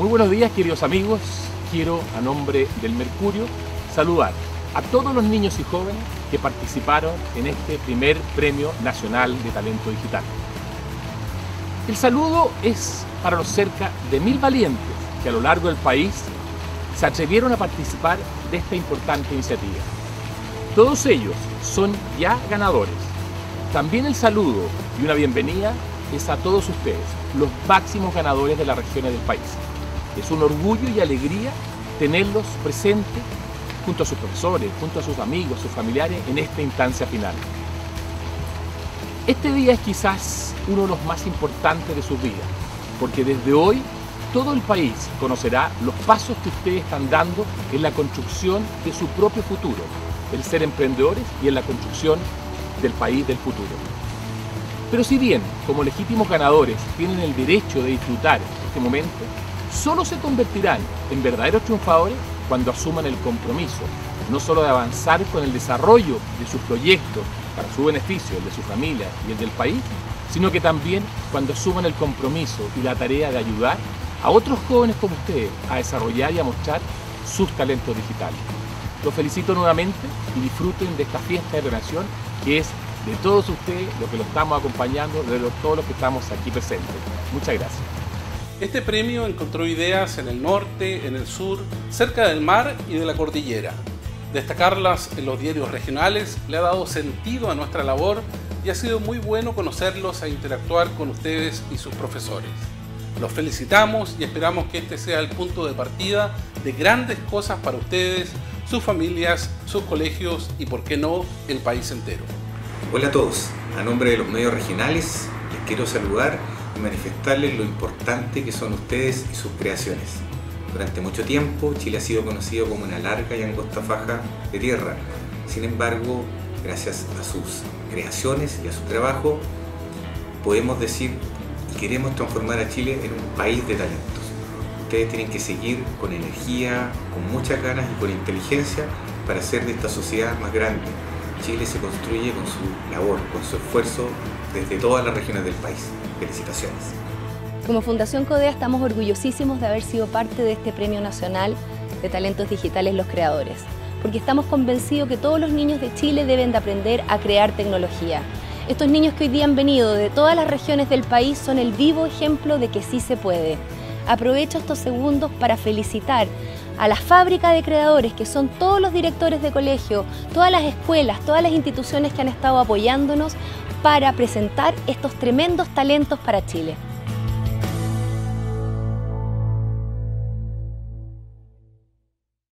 Muy buenos días, queridos amigos. Quiero, a nombre del Mercurio, saludar a todos los niños y jóvenes que participaron en este primer Premio Nacional de Talento Digital. El saludo es para los cerca de 1000 valientes que a lo largo del país se atrevieron a participar de esta importante iniciativa. Todos ellos son ya ganadores. También el saludo y una bienvenida es a todos ustedes, los máximos ganadores de las regiones del país. Es un orgullo y alegría tenerlos presentes junto a sus profesores, junto a sus amigos, sus familiares en esta instancia final. Este día es quizás uno de los más importantes de sus vidas, porque desde hoy todo el país conocerá los pasos que ustedes están dando en la construcción de su propio futuro, el ser emprendedores y en la construcción del país del futuro. Pero si bien, como legítimos ganadores, tienen el derecho de disfrutar este momento, solo se convertirán en verdaderos triunfadores cuando asuman el compromiso, no solo de avanzar con el desarrollo de sus proyectos para su beneficio, el de su familia y el del país, sino que también cuando asuman el compromiso y la tarea de ayudar a otros jóvenes como ustedes a desarrollar y a mostrar sus talentos digitales. Los felicito nuevamente y disfruten de esta fiesta de donación que es de todos ustedes, los que lo estamos acompañando, de todos los que estamos aquí presentes. Muchas gracias. Este premio encontró ideas en el norte, en el sur, cerca del mar y de la cordillera. Destacarlas en los diarios regionales le ha dado sentido a nuestra labor y ha sido muy bueno conocerlos e interactuar con ustedes y sus profesores. Los felicitamos y esperamos que este sea el punto de partida de grandes cosas para ustedes, sus familias, sus colegios y, por qué no, el país entero. Hola a todos, a nombre de los medios regionales les quiero saludar y manifestarles lo importante que son ustedes y sus creaciones. Durante mucho tiempo Chile ha sido conocido como una larga y angosta faja de tierra. Sin embargo, gracias a sus creaciones y a su trabajo, podemos decir y queremos transformar a Chile en un país de talentos. Ustedes tienen que seguir con energía, con muchas ganas y con inteligencia para hacer de esta sociedad más grande. Chile se construye con su labor, con su esfuerzo desde todas las regiones del país. Felicitaciones. Como Fundación Codea estamos orgullosísimos de haber sido parte de este Premio Nacional de Talentos Digitales Los Creadores, porque estamos convencidos que todos los niños de Chile deben de aprender a crear tecnología. Estos niños que hoy día han venido de todas las regiones del país son el vivo ejemplo de que sí se puede. Aprovecho estos segundos para felicitar a la fábrica de creadores, que son todos los directores de colegio, todas las escuelas, todas las instituciones que han estado apoyándonos para presentar estos tremendos talentos para Chile.